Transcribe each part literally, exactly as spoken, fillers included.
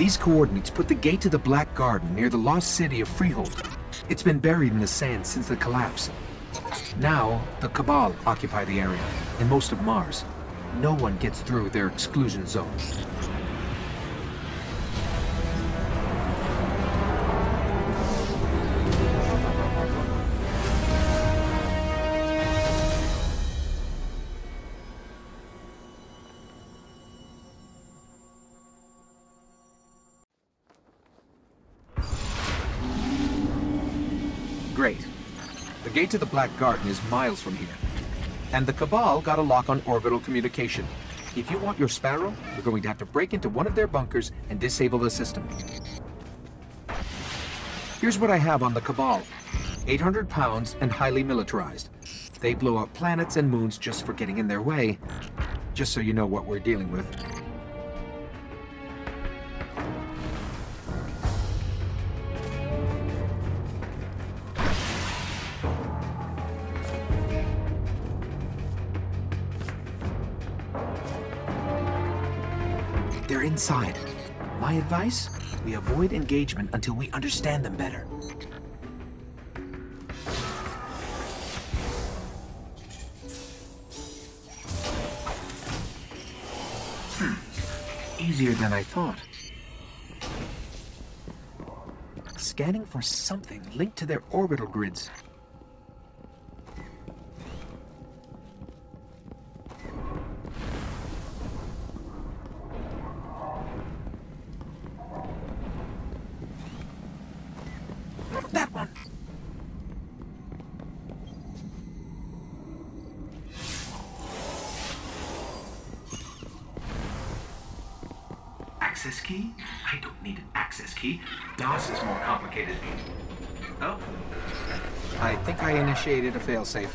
These coordinates put the gate to the Black Garden near the lost city of Freehold. It's been buried in the sand since the collapse. Now, the Cabal occupy the area, and most of Mars. No one gets through their exclusion zone. Great. The gate to the Black Garden is miles from here. And the Cabal got a lock on orbital communication. If you want your Sparrow, you're going to have to break into one of their bunkers and disable the system. Here's what I have on the Cabal. eight hundred pounds and highly militarized. They blow up planets and moons just for getting in their way. Just so you know what we're dealing with. They're inside. My advice? We avoid engagement until we understand them better. Hmm. Easier than I thought. Scanning for something linked to their orbital grids. That one. Access key? I don't need an access key. DOS is more complicated. Oh. I think I initiated a failsafe.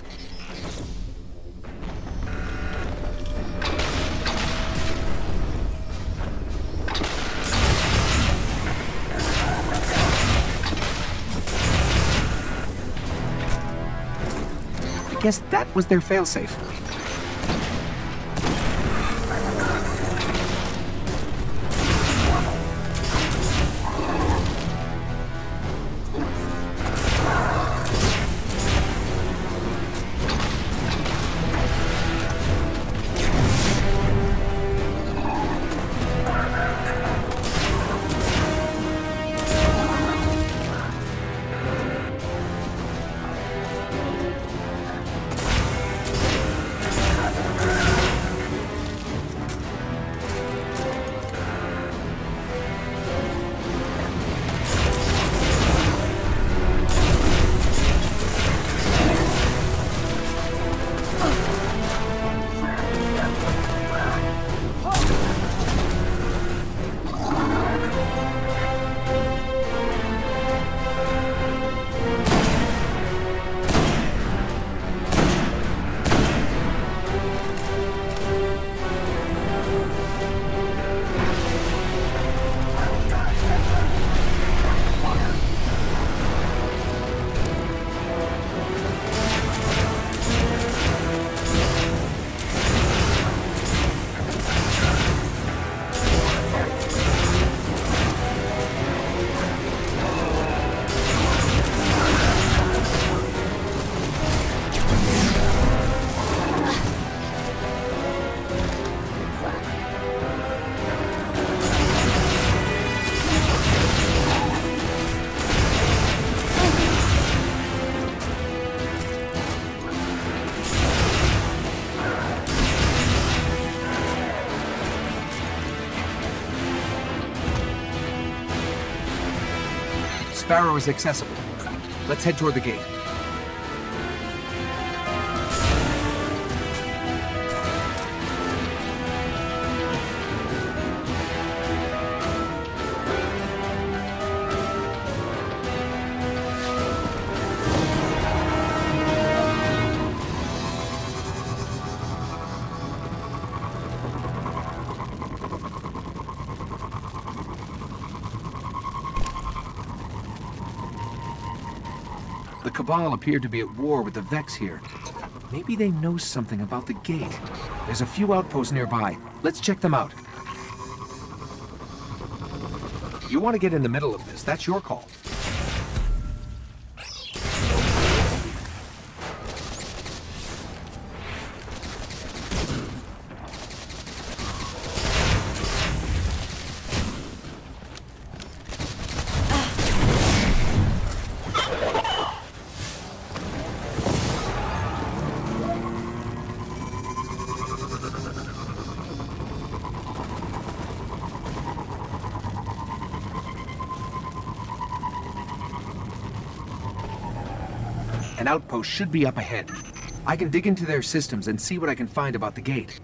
I guess that was their failsafe. Sparrow is accessible. Let's head toward the gate. The Cabal appear to be at war with the Vex here. Maybe they know something about the gate. There's a few outposts nearby. Let's check them out. you want to get in the middle of this, that's your call. An outpost should be up ahead. I can dig into their systems and see what I can find about the gate.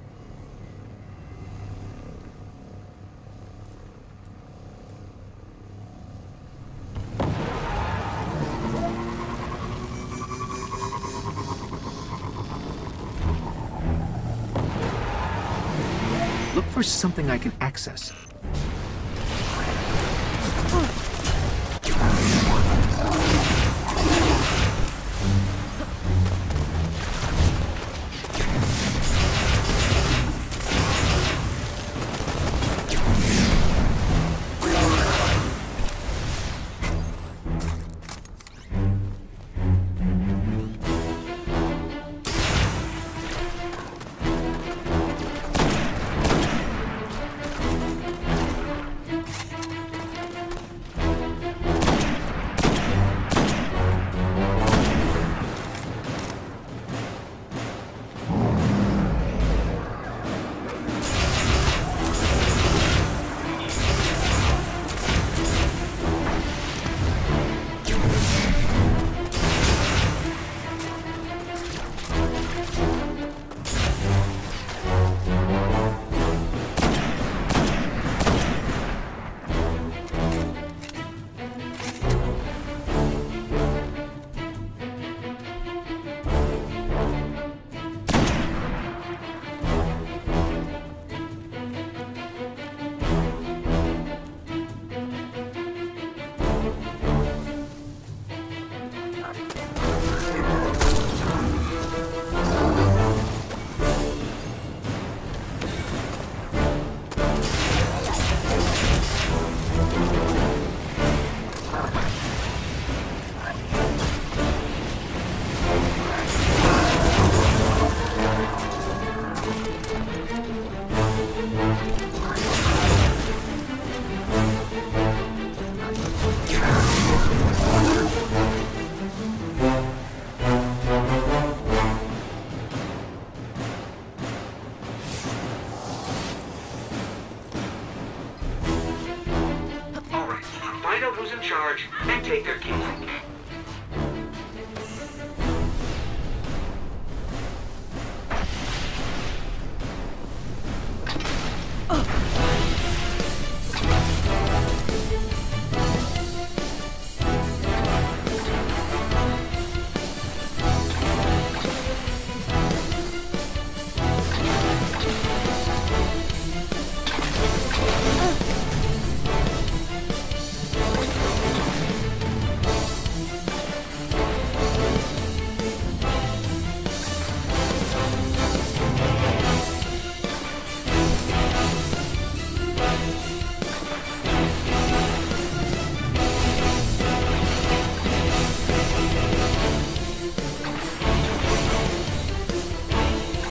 Look for something I can access.